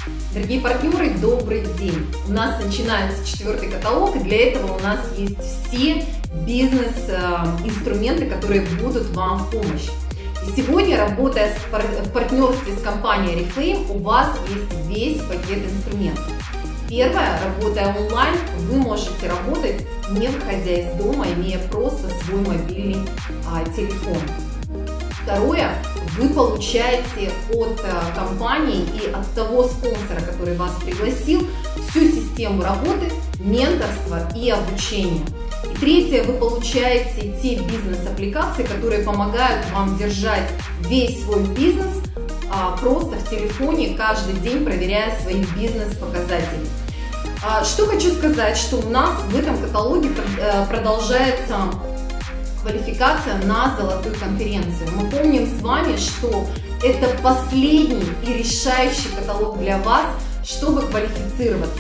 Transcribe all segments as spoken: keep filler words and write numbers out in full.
Дорогие партнеры, добрый день! У нас начинается четвертый каталог, и для этого у нас есть все бизнес-инструменты, которые будут вам в помощь. И сегодня, работая в партнерстве с компанией Oriflame, у вас есть весь пакет инструментов. Первое, работая онлайн, вы можете работать, не выходя из дома, имея просто свой мобильный а, телефон. Второе, вы получаете от а, компании и от того спонсора, который вас пригласил, всю систему работы, менторства и обучения. И третье, вы получаете те бизнес-аппликации, которые помогают вам держать весь свой бизнес а, просто в телефоне, каждый день проверяя свои бизнес-показатели. А, что хочу сказать, что у нас в этом каталоге продолжается квалификация на золотую конференцию. Мы помним с вами, что это последний и решающий каталог для вас, чтобы квалифицироваться.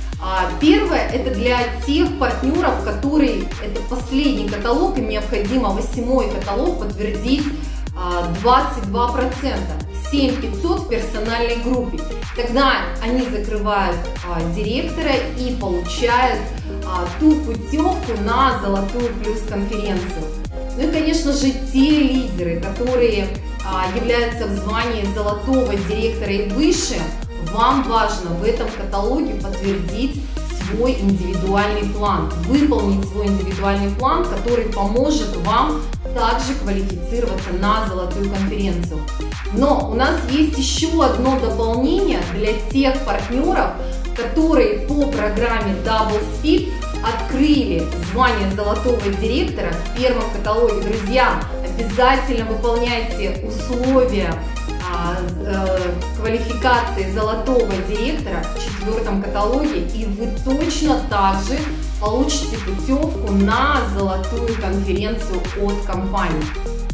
Первое, это для тех партнеров, которые, это последний каталог, им необходимо восьмой каталог подтвердить двадцать два процента, семь тысяч пятьсот в персональной группе. Тогда они закрывают а, директора и получают а, ту путевку на золотую плюс конференцию. Ну и, конечно же, те лидеры, которые а, являются в звании золотого директора и выше, вам важно в этом каталоге подтвердить свой индивидуальный план, выполнить свой индивидуальный план, который поможет вам также квалифицироваться на золотую конференцию. Но у нас есть еще одно дополнение для тех партнеров, которые по программе Double Speed открыли звание золотого директора в первом каталоге. Друзья, обязательно выполняйте условия а, э, квалификации золотого директора в четвертом каталоге, и вы точно также получите путевку на золотую конференцию от компании.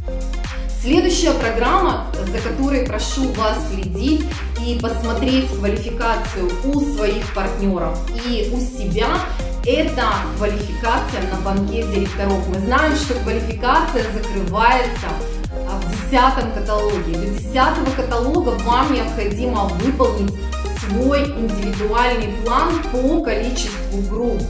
Следующая программа, за которой прошу вас следить и посмотреть квалификацию у своих партнеров и у себя, это квалификация на банкет директоров. Мы знаем, что квалификация закрывается в десятом каталоге. До десятого каталога вам необходимо выполнить свой индивидуальный план по количеству групп.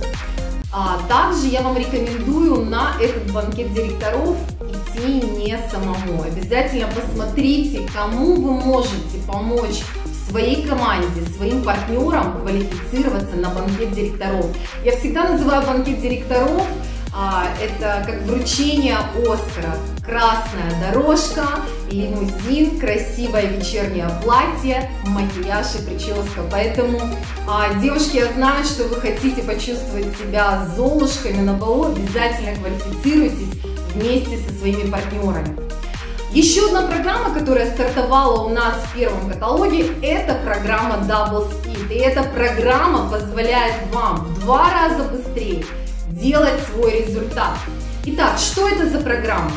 А также я вам рекомендую на этот банкет директоров идти не самому. Обязательно посмотрите, кому вы можете помочь в своей команде, своим партнерам квалифицироваться на банкет директоров. Я всегда называю банкет директоров, а, это как вручение Оскара. Красная дорожка, лимузин, красивое вечернее платье, макияж и прическа. Поэтому, а, девушки, я знаю, что вы хотите почувствовать себя золушками на балу, обязательно квалифицируйтесь вместе со своими партнерами. Еще одна программа, которая стартовала у нас в первом каталоге, это программа Double Speed. И эта программа позволяет вам в два раза быстрее делать свой результат. Итак, что это за программа?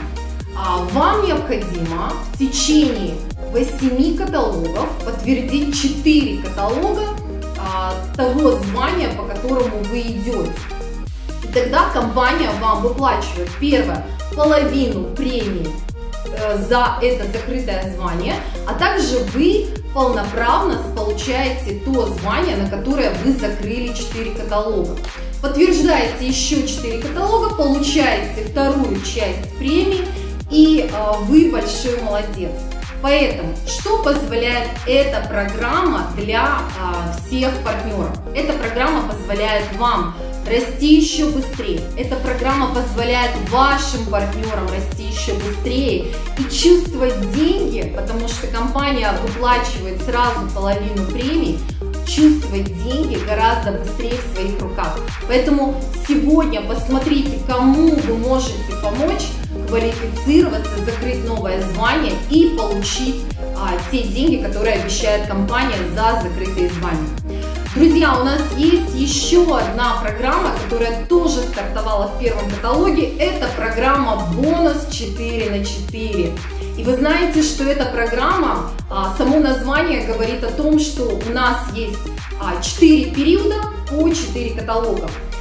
Вам необходимо в течение восьми каталогов подтвердить четыре каталога а, того звания, по которому вы идете. И тогда компания вам выплачивает, первое, половину премии э, за это закрытое звание, а также вы полноправно получаете то звание, на которое вы закрыли четыре каталога. Подтверждаете еще четыре каталога, получаете вторую часть премии, и э, вы большой молодец. Поэтому, что позволяет эта программа для э, всех партнеров? Эта программа позволяет вам расти еще быстрее. Эта программа позволяет вашим партнерам расти еще быстрее и чувствовать деньги, потому что компания выплачивает сразу половину премии, чувствовать деньги гораздо быстрее в своих руках. Поэтому сегодня посмотрите, кому вы можете помочь квалифицироваться, закрыть новое звание и получить а, те деньги, которые обещает компания за закрытые звания. Друзья, у нас есть еще одна программа, которая тоже стартовала в первом каталоге. Это программа бонус четыре на четыре. И вы знаете, что эта программа, а, само название говорит о том, что у нас есть а, четыре периода по четыре каталога.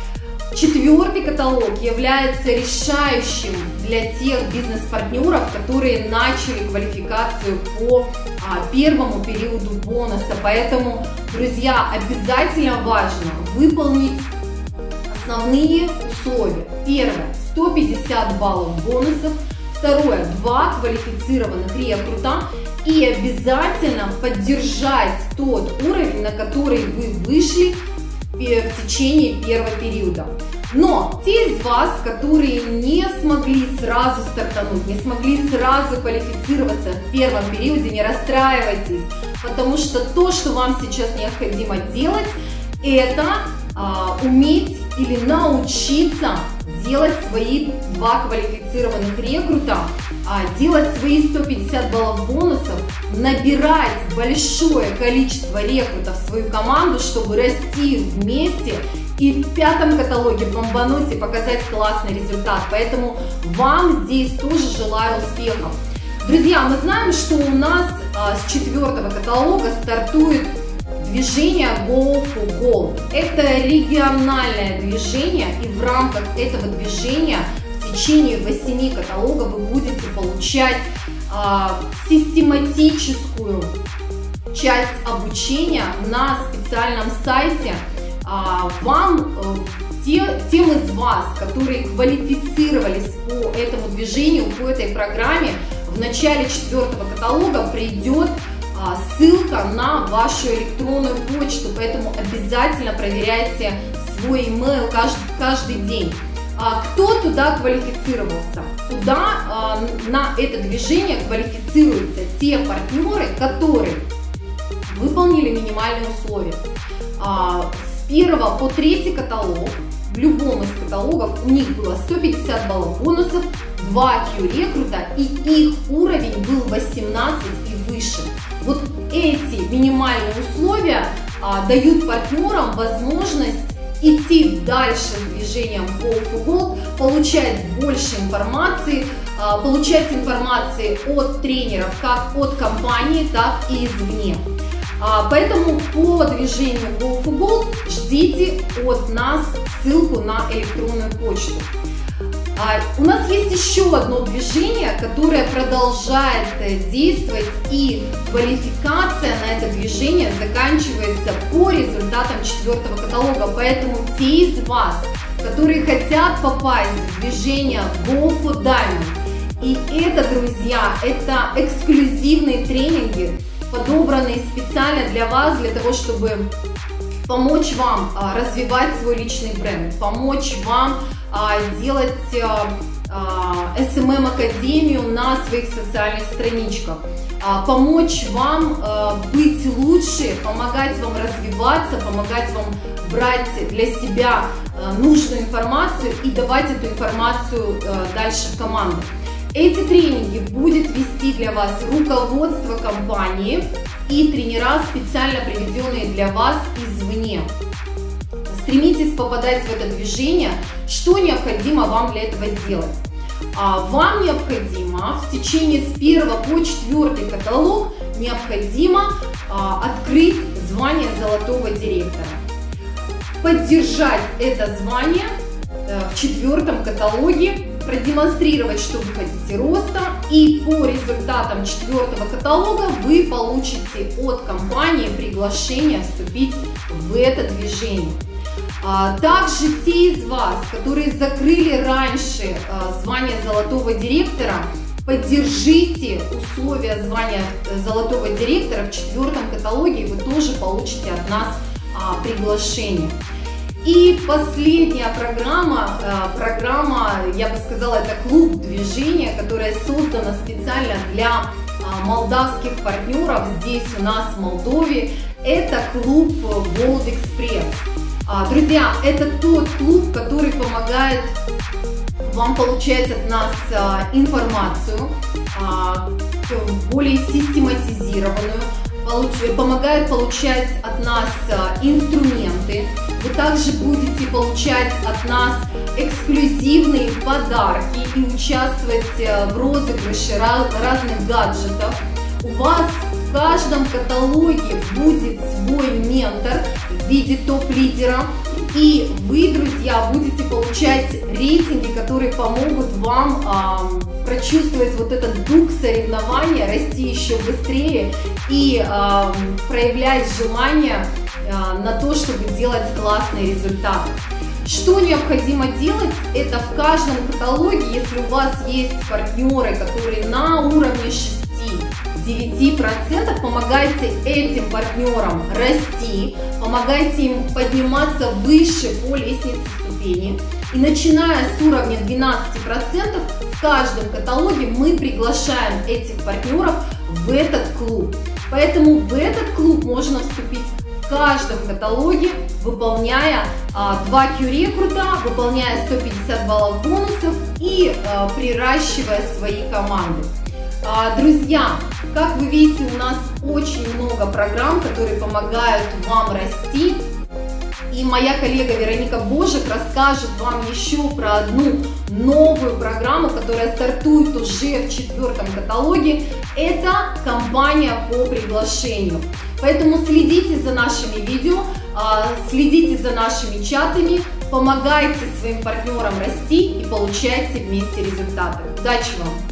Четвертый каталог является решающим для тех бизнес-партнеров, которые начали квалификацию по а, первому периоду бонуса. Поэтому, друзья, обязательно важно выполнить основные условия. Первое – сто пятьдесят баллов бонусов. Второе – два квалифицированных рекрута. И обязательно поддержать тот уровень, на который вы вышли в течение первого периода. Но те из вас, которые не смогли сразу стартануть, не смогли сразу квалифицироваться в первом периоде, не расстраивайтесь, потому что то, что вам сейчас необходимо делать, это а, уметь или научиться делать свои два квалифицированных рекрута, а, делать свои сто пятьдесят баллов бонусов, набирать большое количество рекрутов в свою команду, чтобы расти вместе и в пятом каталоге бомбануть и показать классный результат. Поэтому вам здесь тоже желаю успехов. Друзья, мы знаем, что у нас а, с четвертого каталога стартует движение Go for Gold. Это региональное движение, и в рамках этого движения в течение восьми каталогов вы будете получать а, систематическую часть обучения на специальном сайте. А, вам, те, тем из вас, которые квалифицировались по этому движению, по этой программе, в начале четвертого каталога придет ссылка на вашу электронную почту, поэтому обязательно проверяйте свой email каждый, каждый день. Кто туда квалифицировался? Туда, на это движение, квалифицируются те партнеры, которые выполнили минимальные условия. С первого по третий каталог, в любом из каталогов у них было сто пятьдесят баллов бонусов, два кью-рекрута, и их уровень был восемнадцать и выше. Вот эти минимальные условия а, дают партнерам возможность идти дальше с движением Go for Gold, получать больше информации, а, получать информации от тренеров как от компании, так и извне. А, поэтому по движению Go for Gold ждите от нас ссылку на электронную почту. У нас есть еще одно движение, которое продолжает действовать, и квалификация на это движение заканчивается по результатам четвертого каталога. Поэтому те из вас, которые хотят попасть в движение Go for Diamond, и это, друзья, это эксклюзивные тренинги, подобранные специально для вас, для того, чтобы помочь вам а, развивать свой личный бренд, помочь вам а, делать а, а, эс эм эм-академию на своих социальных страничках, а, помочь вам а, быть лучше, помогать вам развиваться, помогать вам брать для себя а, нужную информацию и давать эту информацию а, дальше в команду. Эти тренинги будет вести для вас руководство компании и тренера, специально приведенные для вас извне. Стремитесь попадать в это движение. Что необходимо вам для этого сделать? Вам необходимо в течение с первого по четвертый каталог необходимо открыть звание золотого директора. Поддержать это звание в четвертом каталоге, продемонстрировать, что вы хотите роста, и по результатам четвертого каталога вы получите от компании приглашение вступить в это движение. Также те из вас, которые закрыли раньше звание золотого директора, поддержите условия звания золотого директора в четвертом каталоге, и вы тоже получите от нас приглашение. И последняя программа, программа, я бы сказала, это клуб движения, которая создана специально для молдавских партнеров здесь у нас в Молдове. Это клуб Gold Express. Друзья, это тот клуб, который помогает вам получать от нас информацию более систематизированную, помогает получать от нас инструменты. Вы также будете получать от нас эксклюзивные подарки и участвовать в розыгрыше разных гаджетов. У вас в каждом каталоге будет свой ментор в виде топ-лидера, и вы, друзья, будете получать рейтинги, которые помогут вам э, прочувствовать вот этот дух соревнования, расти еще быстрее и э, проявлять желание э, на то, чтобы делать классные результаты. Что необходимо делать? Это в каждом каталоге, если у вас есть партнеры, которые на уровне шести-девяти процентов, помогайте этим партнерам расти, помогайте им подниматься выше по лестнице ступени. И начиная с уровня двенадцати процентов, в каждом каталоге мы приглашаем этих партнеров в этот клуб. Поэтому в этот клуб можно вступить в каждом каталоге, выполняя а, два кью-рекрута, выполняя сто пятьдесят баллов бонусов и а, приращивая свои команды. А, друзья, как вы видите, у нас очень много программ, которые помогают вам расти. И моя коллега Вероника Божик расскажет вам еще про одну новую программу, которая стартует уже в четвертом каталоге. Это кампания по приглашению. Поэтому следите за нашими видео, следите за нашими чатами, помогайте своим партнерам расти и получайте вместе результаты. Удачи вам!